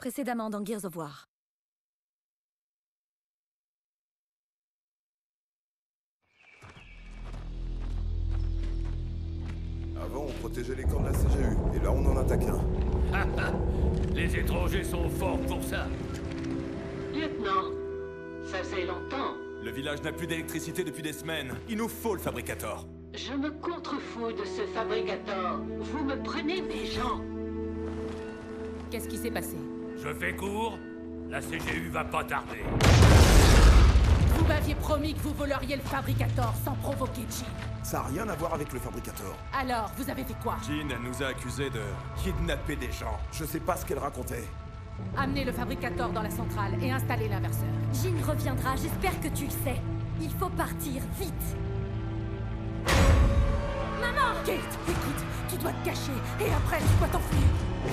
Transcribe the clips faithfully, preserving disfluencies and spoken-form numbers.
Précédemment dans Gears of War. Avant, on protégeait les camps de la C G U, et là, on en attaque un. Les étrangers sont forts pour ça. Lieutenant, ça faisait longtemps. Le village n'a plus d'électricité depuis des semaines. Il nous faut le fabricator. Je me contrefous de ce fabricator. Vous me prenez mes gens. Qu'est-ce qui s'est passé? Je fais court, la C G U va pas tarder. Vous m'aviez promis que vous voleriez le fabricator sans provoquer Jean. Ça a rien à voir avec le fabricator. Alors, vous avez fait quoi? Jean nous a accusés de kidnapper des gens. Je sais pas ce qu'elle racontait. Amenez le fabricator dans la centrale et installez l'inverseur. Jean reviendra, j'espère que tu le sais. Il faut partir, vite. Maman! Kate, écoute, tu dois te cacher et après tu dois t'enfuir.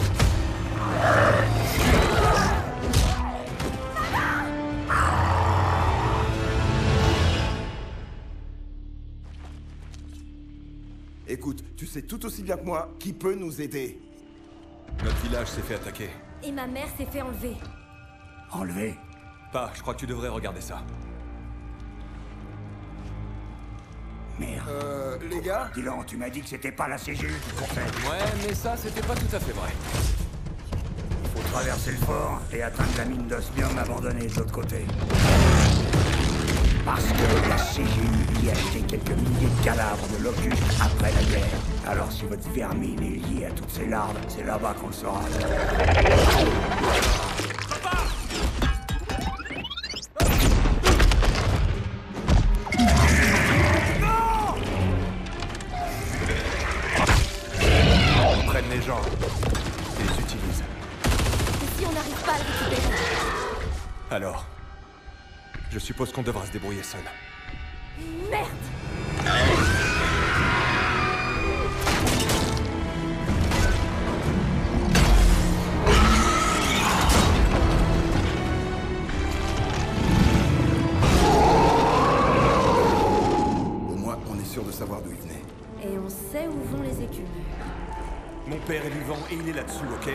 Écoute, tu sais tout aussi bien que moi qui peut nous aider. Notre village s'est fait attaquer. Et ma mère s'est fait enlever. Enlevé? Pas, je crois que tu devrais regarder ça. Merde. Euh, les gars? Dylan, tu m'as dit que c'était pas la C G U qui courait. Ouais, mais ça, c'était pas tout à fait vrai. Il faut traverser le fort et atteindre la mine d'osmium abandonnée de l'autre côté. Parce que la C G U y a acheté quelques milliers de cadavres de locus après la guerre. Alors si votre vermine est liée à toutes ces larves, c'est là-bas qu'on le saura. On prenne les gens et les utilise. Et si on n'arrive pas à le récupérer? Alors, je suppose qu'on devra se débrouiller seul. Merde! Au moins, on est sûr de savoir d'où il venait. Et on sait où vont les écumes. Mon père est vivant et il est là-dessous, ok?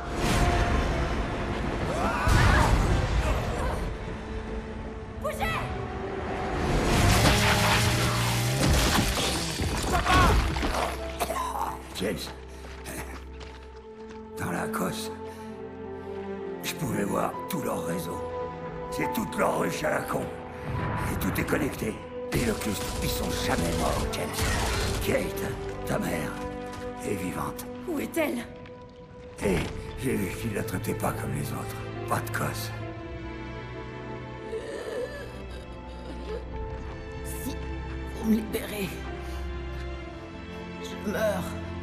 James, dans la cosse, je pouvais voir tout leur réseau. C'est toute leur ruche à la con. Et tout est connecté. Les locustes, ils sont jamais morts, James. Kate, ta mère, est vivante. Où est-elle? Et j'ai vu qu'ils la traitaient pas comme les autres. Pas de cosse. Si vous me libérez, je meurs.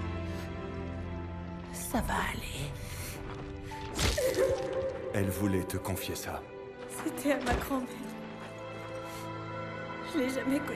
Ça va aller. Elle voulait te confier ça. C'était à ma grand-mère. Je l'ai jamais connue.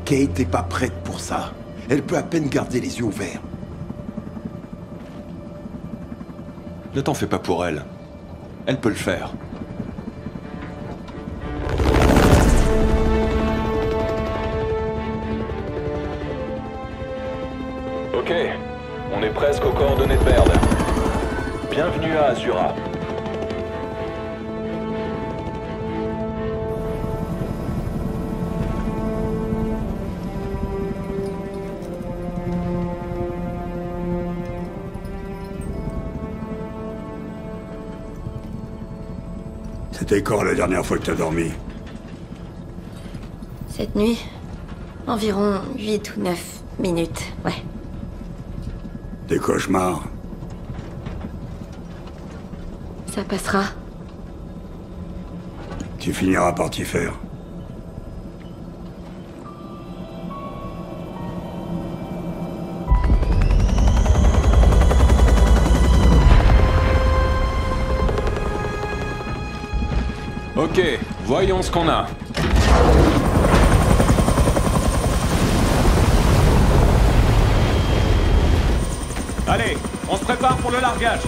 Kate est pas prête pour ça. Elle peut à peine garder les yeux ouverts. Ne t'en fais pas pour elle. Elle peut le faire. Ok, on est presque aux coordonnées de Baird. Bienvenue à Azura. C'était quand la dernière fois que t'as dormi? Cette nuit, environ huit ou neuf minutes, ouais. Des cauchemars? Ça passera. Tu finiras par t'y faire. Ok, voyons ce qu'on a. Allez, on se prépare pour le largage.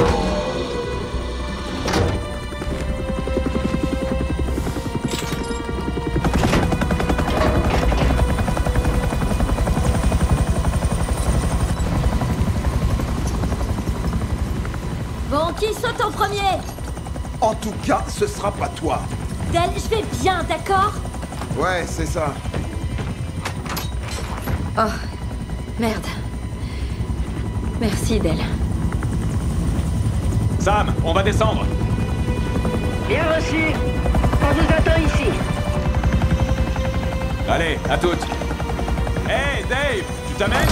Bon, qui saute en premier? En tout cas, ce sera pas toi. Del, je vais bien, d'accord? Ouais, c'est ça. Oh, merde. Merci, Del. Sam, on va descendre. Bien reçu. On vous attend ici. Allez, à toutes. Hey, Dave, tu t'amènes?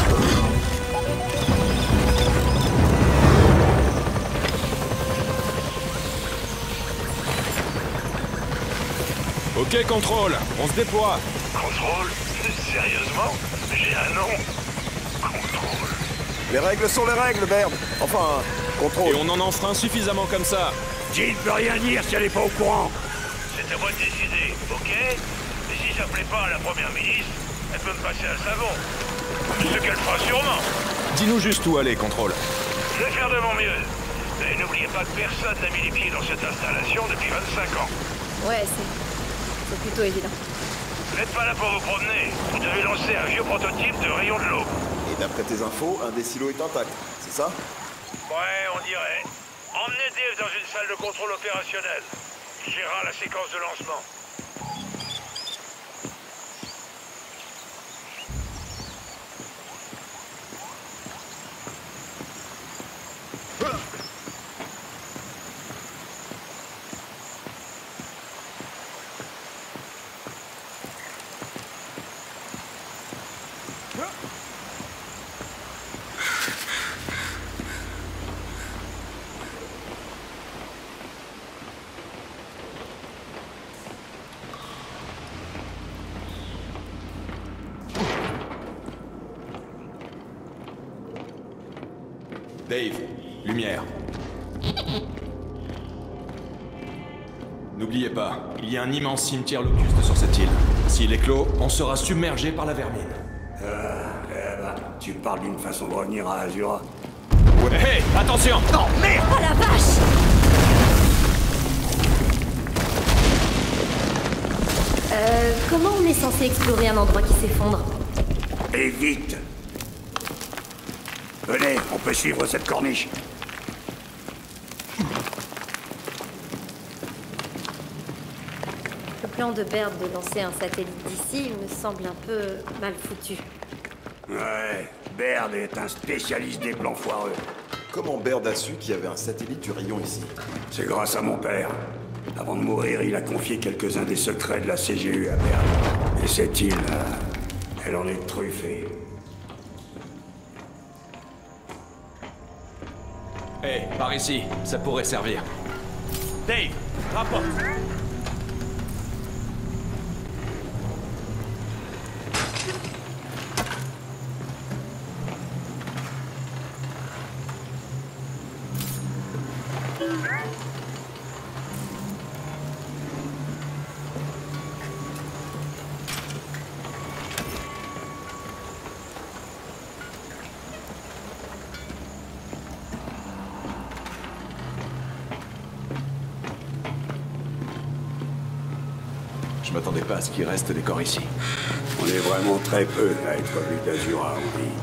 Ok, contrôle, on se déploie. Contrôle? Sérieusement? J'ai un nom. Contrôle. Les règles sont les règles, Baird. Enfin, contrôle. Et on en enfreint suffisamment comme ça. Jill ne peut rien dire si elle n'est pas au courant. C'est à moi de décider, ok? Et si ça plaît pas à la première ministre, elle peut me passer un savon. Ce qu'elle fera sûrement. Dis-nous juste où aller, contrôle. Je vais faire de mon mieux. Mais n'oubliez pas que personne n'a mis les pieds dans cette installation depuis vingt-cinq ans. Ouais, c'est... c'est plutôt évident. Vous n'êtes pas là pour vous promener. Vous devez lancer un vieux prototype de rayon de l'eau. Et d'après tes infos, un des silos est intact, c'est ça? Ouais, on dirait. Emmenez Dave dans une salle de contrôle opérationnel. Il gérera la séquence de lancement. Dave, lumière. N'oubliez pas, il y a un immense cimetière locuste sur cette île. S'il est clos, on sera submergé par la vermine. Ah, eh ben, tu parles d'une façon de revenir à Azura. Ouais, hey, attention! Non, merde! Oh la vache! Euh, comment on est censé explorer un endroit qui s'effondre? Et vite! Venez, on peut suivre cette corniche. Le plan de Baird de lancer un satellite d'ici me semble un peu mal foutu. Ouais, Baird est un spécialiste des plans foireux. Comment Baird a su qu'il y avait un satellite du rayon ici? C'est grâce à mon père. Avant de mourir, il a confié quelques-uns des secrets de la C G U à Baird. Et cette île, euh, elle en est truffée. Hé, hey, par ici, ça pourrait servir. Dave, rapporte. m'attendais pas à ce qu'il reste des corps ici. On est vraiment très peu à être vus d'Azura, on dit.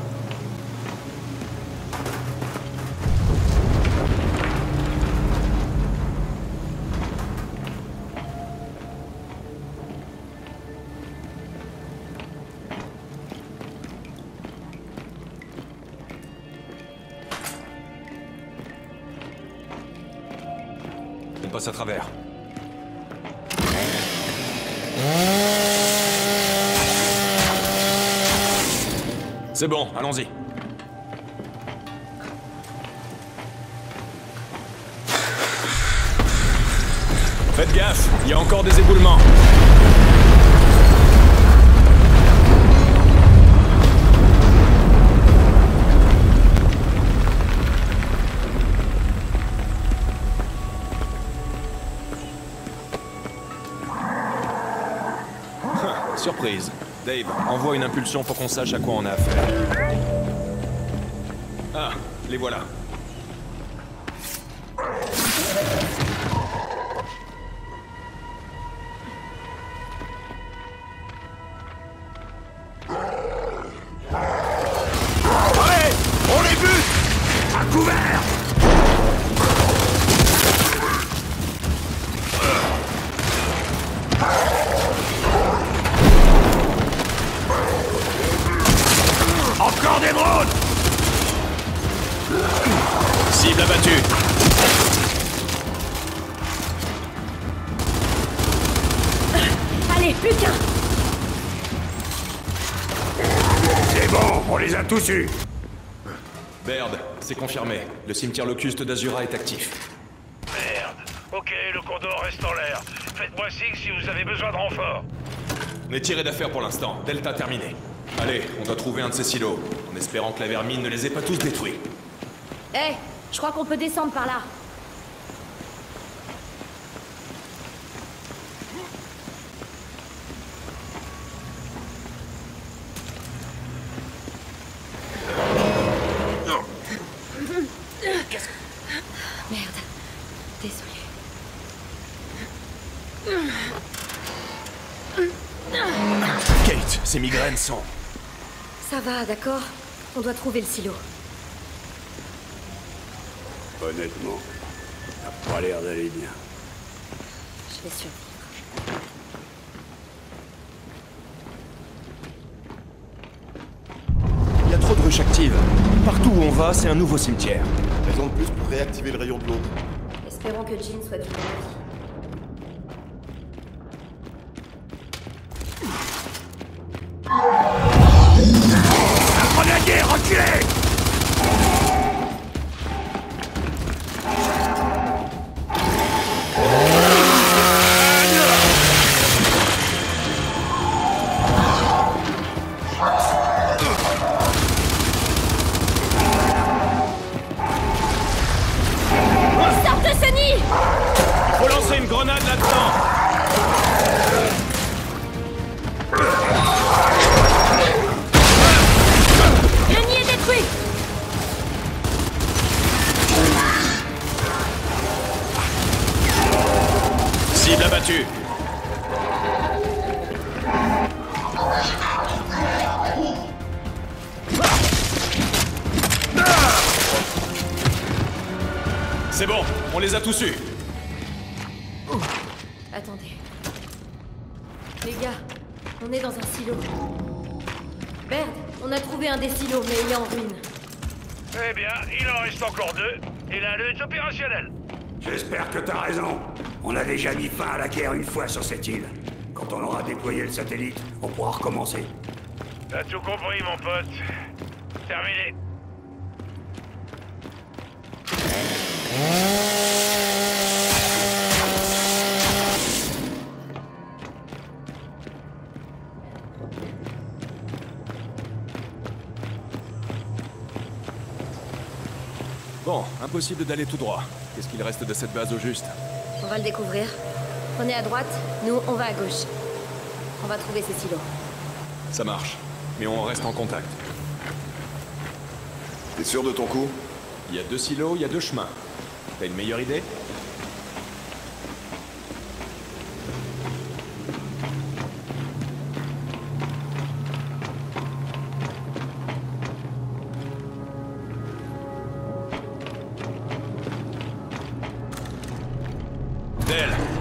On passe à travers. C'est bon, allons-y. Faites gaffe, il y a encore des éboulements. Surprise. Dave, envoie une impulsion pour qu'on sache à quoi on a affaire. Ah, les voilà. Allez, on les bute! À couvert! Encore des drones! Cible abattue. Allez, plus qu'un. C'est bon, on les a tous eus. Baird, c'est confirmé. Le cimetière locuste d'Azura est actif. Merde. Ok, le Condor reste en l'air. Faites-moi signe si vous avez besoin de renfort. On est tiré d'affaire pour l'instant. Delta terminé. Allez, on doit trouver un de ces silos, en espérant que la vermine ne les ait pas tous détruits. Hé, hey, je crois qu'on peut descendre par là. Merde. Désolé. Kate, ces migraines sont... Ça va, d'accord? On doit trouver le silo. Honnêtement, ça n'a pas l'air d'aller bien. Je vais survivre. Il y a trop de ruches actives. Partout où on va, c'est un nouveau cimetière. Raison de plus pour réactiver le rayon de l'autre. Espérons que Jean soit du bon avis. Grenadier, reculez! Sors de ce nid! Il faut lancer une grenade là-dedans. Le nid est détruit! Cible abattue. C'est bon, on les a tous eus. Attendez. Les gars, on est dans un silo. Baird, on a trouvé un des silos, mais il est en ruine. Eh bien, il en reste encore deux, et l'un d'eux est opérationnel. J'espère que t'as raison. On a déjà mis fin à la guerre une fois sur cette île. Quand on aura déployé le satellite, on pourra recommencer. T'as tout compris, mon pote. Terminé. Bon, impossible d'aller tout droit. Qu'est-ce qu'il reste de cette base au juste? On va le découvrir. Prenez à droite, nous, on va à gauche. On va trouver ces silos. Ça marche. Mais on reste en contact. T'es sûr de ton coup? Il y a deux silos, il y a deux chemins. T'as une meilleure idée?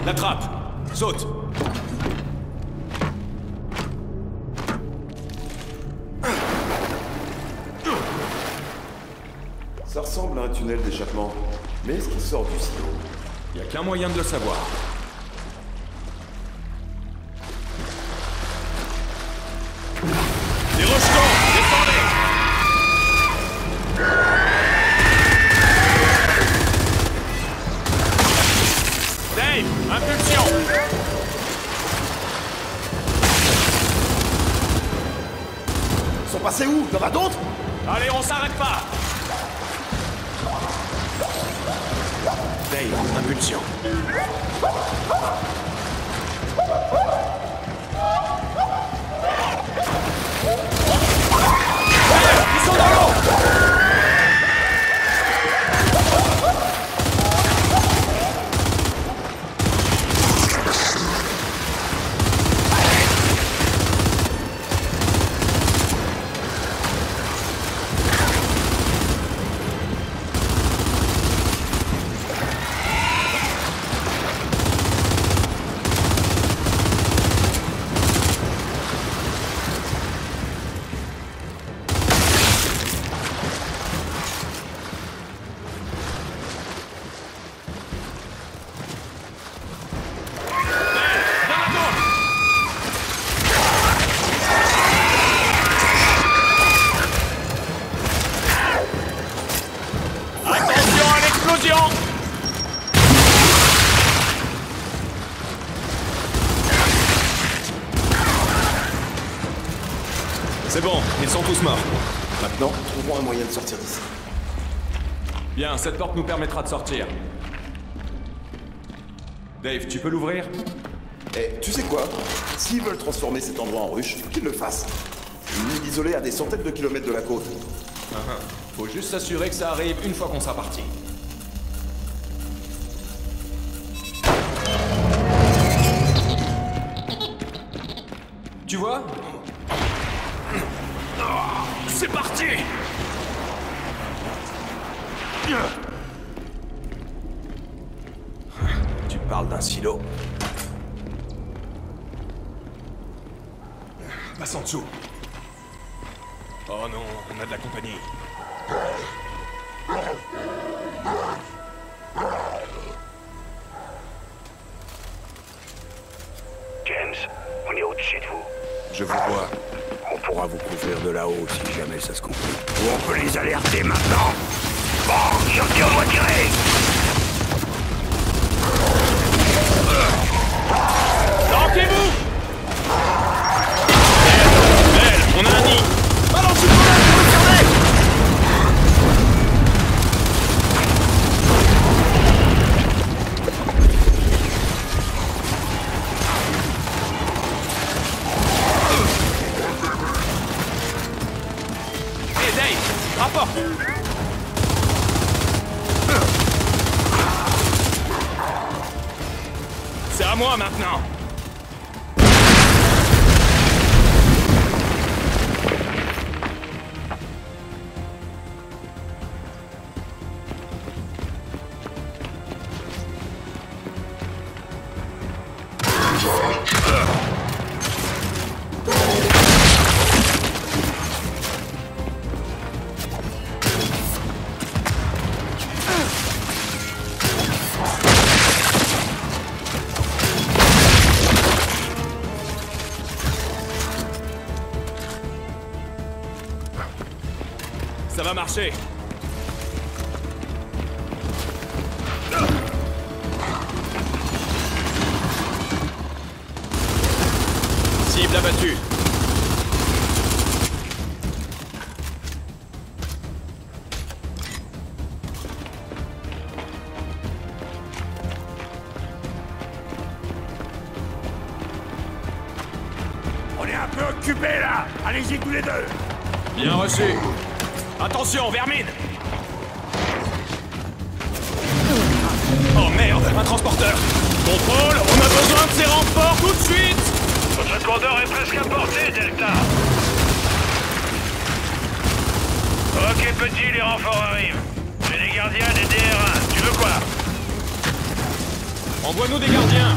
La trappe. Saute. Ça ressemble à un tunnel d'échappement. Mais est-ce qu'il sort du silo? Y a qu'un moyen de le savoir. Des rejetons! Descendez! Dave! Impulsion! Ils sont passés où? Y'en a d'autres? Allez, on s'arrête pas! Dave, impulsion. Ils sont dans l'eau! C'est bon, ils sont tous morts. Maintenant, trouvons un moyen de sortir d'ici. Bien, cette porte nous permettra de sortir. Dave, tu peux l'ouvrir? Eh, tu sais quoi? S'ils veulent transformer cet endroit en ruche, qu'ils le fassent. Une île isolée à des centaines de kilomètres de la côte. Uh -huh. Faut juste s'assurer que ça arrive une fois qu'on sera parti. Tu vois? C'est parti! Tu parles d'un silo. Passe en dessous. Oh non, on a de la compagnie. James, on est au-dessus de vous. Je vous vois. On pourra vous couvrir de là-haut si jamais ça se complique. Ou on peut les alerter maintenant. Bon, sur qui on doit tirer? Planquez-vous! Belle, on a un nid! Balancez le là, je veux fermer! Hé, Dave! Rapporte! C'est à moi maintenant! Ça va marcher. Cible abattue. On est un peu occupés là. Allez-y tous les deux. Bien reçu. Attention, vermine! Oh merde, un transporteur! Contrôle, on a besoin de ces renforts tout de suite! Votre commandeur est presque à portée, Delta! Ok, petit, les renforts arrivent. J'ai des gardiens, des D R un. Tu veux quoi? envoie-nous des gardiens.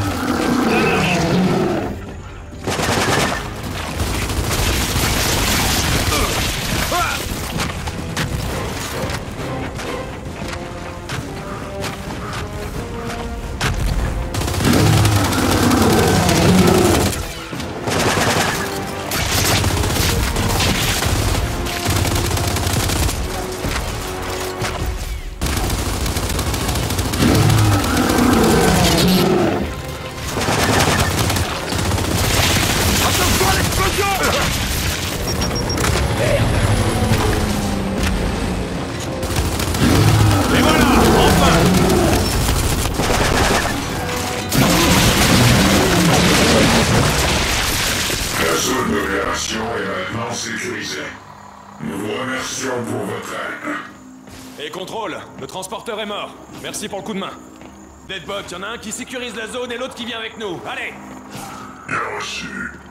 Le transporteur est mort. Merci pour le coup de main. Deadbot, y'en a un qui sécurise la zone et l'autre qui vient avec nous. Allez! Bien reçu.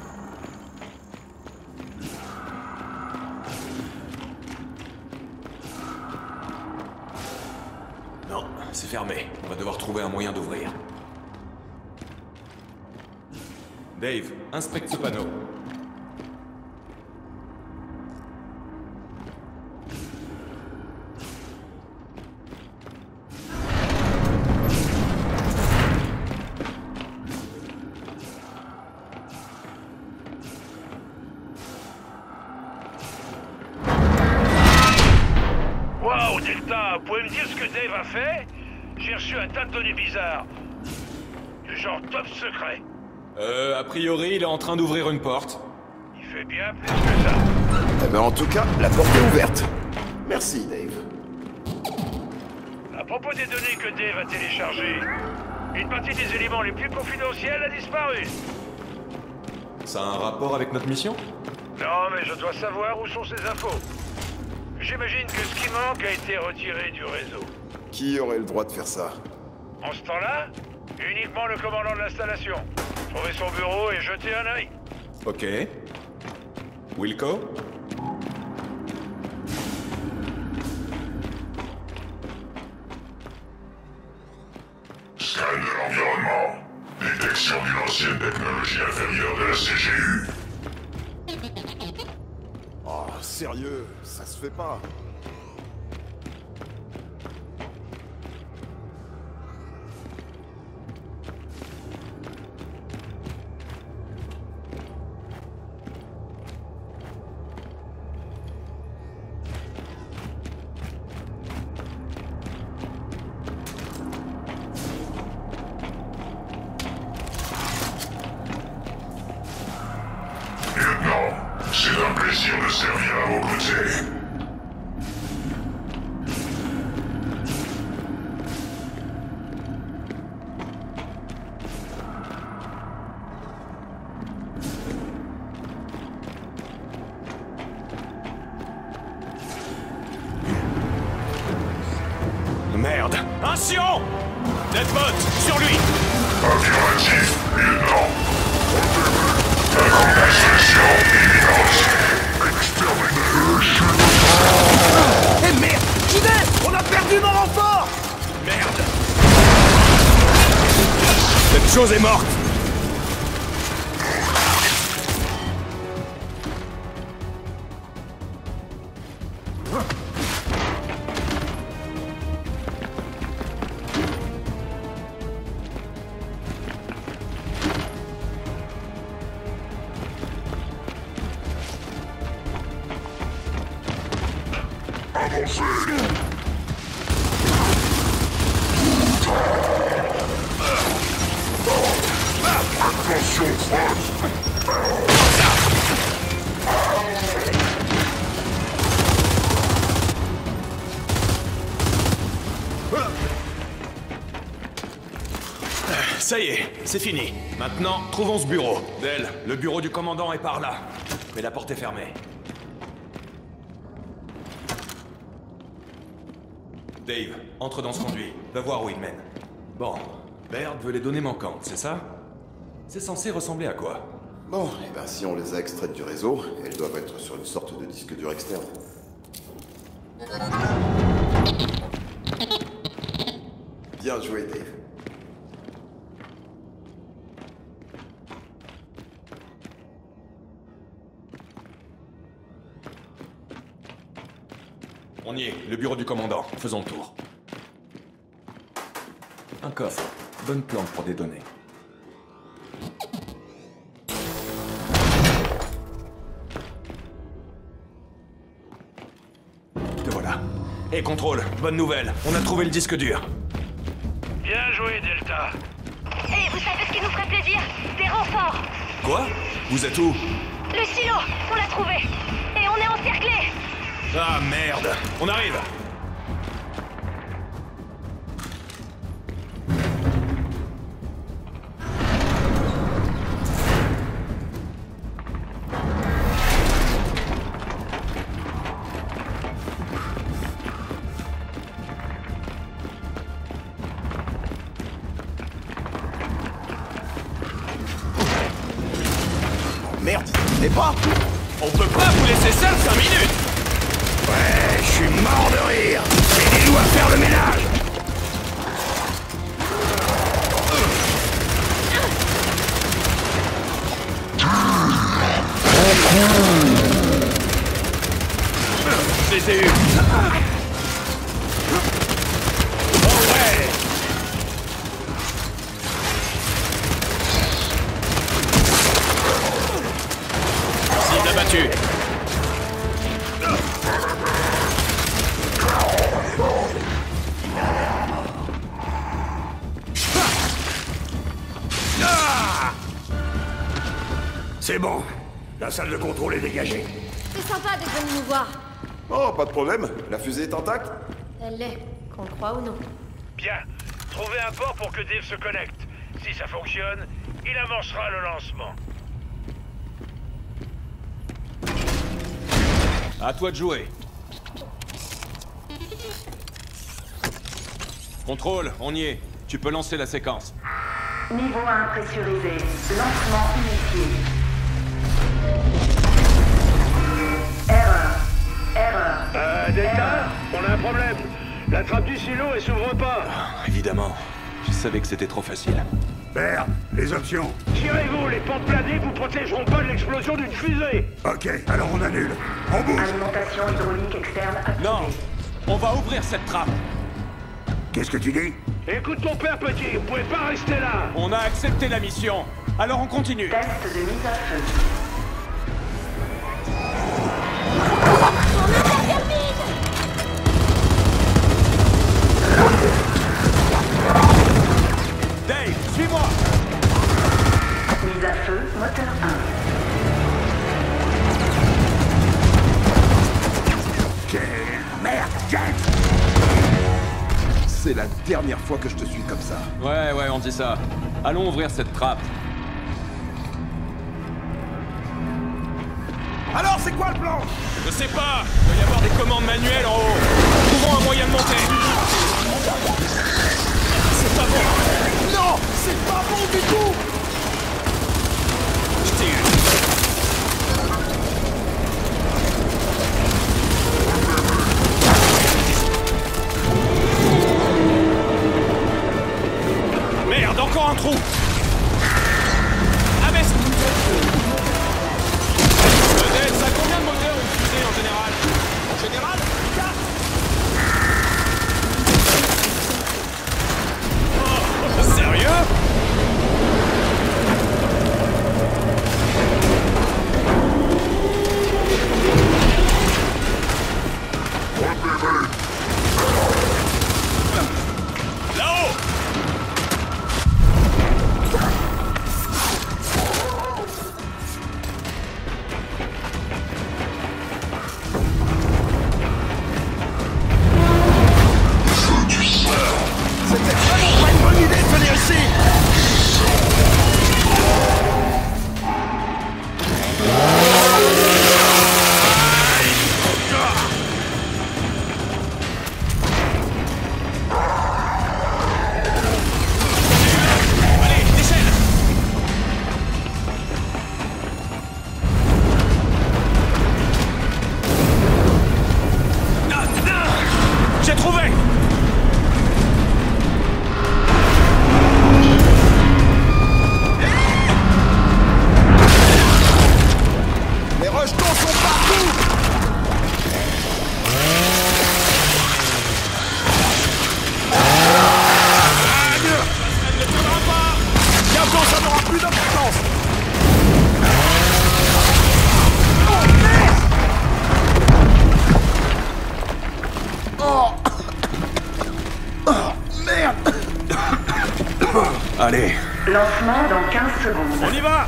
Non, c'est fermé. On va devoir trouver un moyen d'ouvrir. Dave, inspecte ce panneau. Vous pouvez me dire ce que Dave a fait? J'ai reçu un tas de données bizarres. Du genre top secret. Euh, a priori, il est en train d'ouvrir une porte. Il fait bien plus que ça. Eh ben en tout cas, la porte est ouverte. Merci, Dave. À propos des données que Dave a téléchargées, une partie des éléments les plus confidentiels a disparu. Ça a un rapport avec notre mission? Non, mais je dois savoir où sont ces infos. J'imagine que ce qui manque a été retiré du réseau. Qui aurait le droit de faire ça? En ce temps-là, uniquement le commandant de l'installation. Trouvez son bureau et jetez un œil. Ok. Wilco? Scan de l'environnement. Détection d'une ancienne technologie inférieure de la C G U. Oh, sérieux, ça se fait pas. C'est un plaisir de servir à vos côtés. Merde! Un Sion! Deadbot, sur lui! Affirmatif, lieutenant. Instruction imminente. Extermination. Eh merde! J'y vais! On a perdu mon renfort! Merde! Cette chose est morte! Attention, Franz. Ça y est, c'est fini. Maintenant, trouvons ce bureau. Del, le bureau du commandant est par là. Mais la porte est fermée. Dave, entre dans ce conduit. Va voir où il mène. Bon, Baird veut les données manquantes, c'est ça? C'est censé ressembler à quoi? Bon, et ben si on les a extraites du réseau, elles doivent être sur une sorte de disque dur externe. Bien joué, Dave. On y est, le bureau du commandant. Faisons le tour. Un coffre. Bonne plante pour des données. Te voilà. Et contrôle, bonne nouvelle. On a trouvé le disque dur. Bien joué, Delta. Hé, vous savez ce qui nous ferait plaisir? Des renforts. Quoi? Vous êtes où? Le silo, on l'a trouvé. Et on est encerclés. Ah merde! On arrive! Merde, mais pas! On peut pas vous laisser seul cinq minutes! Ouais, je suis mort de rire. Aidez-nous à faire le ménage. Je les ai eus! Oh ouais! Cible abattue! C'est bon. La salle de contrôle est dégagée. C'est sympa d'être venu nous voir. Oh, pas de problème. La fusée est intacte? Elle l'est, qu'on le croit ou non. Bien. Trouvez un port pour que Dave se connecte. Si ça fonctionne, il amorcera le lancement. À toi de jouer. Contrôle, on y est. Tu peux lancer la séquence. Niveau un pressurisé. Lancement initié. Erreur. Erreur. Euh, Delta, on a un problème. La trappe du silo, elle s'ouvre pas. Ah, évidemment. Je savais que c'était trop facile. Père, les options. Tirez-vous, les portes planées vous protégeront pas de l'explosion d'une fusée. Ok, alors on annule. On bouge. Alimentation hydraulique externe activée. Non! On va ouvrir cette trappe! Qu'est-ce que tu dis? Écoute ton père, petit, vous pouvez pas rester là. On a accepté la mission. Alors on continue. Test de mise à feu. Dave, suis-moi! Mise à feu, moteur un. Quelle merde, James! C'est la dernière fois que je te suis comme ça. Ouais, ouais, on dit ça. Allons ouvrir cette trappe. Alors, c'est quoi le plan? Je sais pas! Il doit y avoir des commandes manuelles en haut. Trouvons un moyen de monter. C'est pas bon! Non! C'est pas bon du tout! Je tire. Merde, encore un trou! Abaisse! Odette, ça a combien de moteurs une fusée en général? En général, quatre! Oh, sérieux? Là-haut! C'était vraiment pas une bonne idée de venir ici! Allez. Lancement dans quinze secondes. On y va!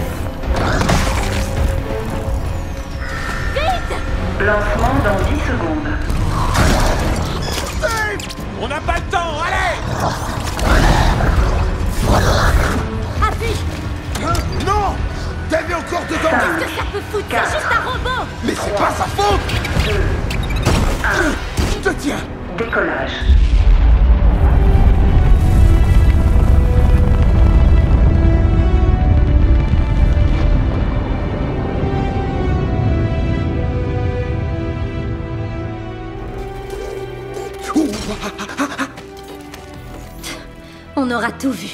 Lancement dans dix secondes. On n'a pas le temps, allez! Appuie! Non! Dave est encore dedans! Qu'est-ce que ça peut foutre? C'est juste un robot! Mais c'est pas sa faute! Je te tiens! Décollage. On aura tout vu.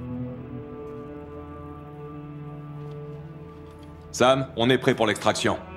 Sam, on est prêt pour l'extraction.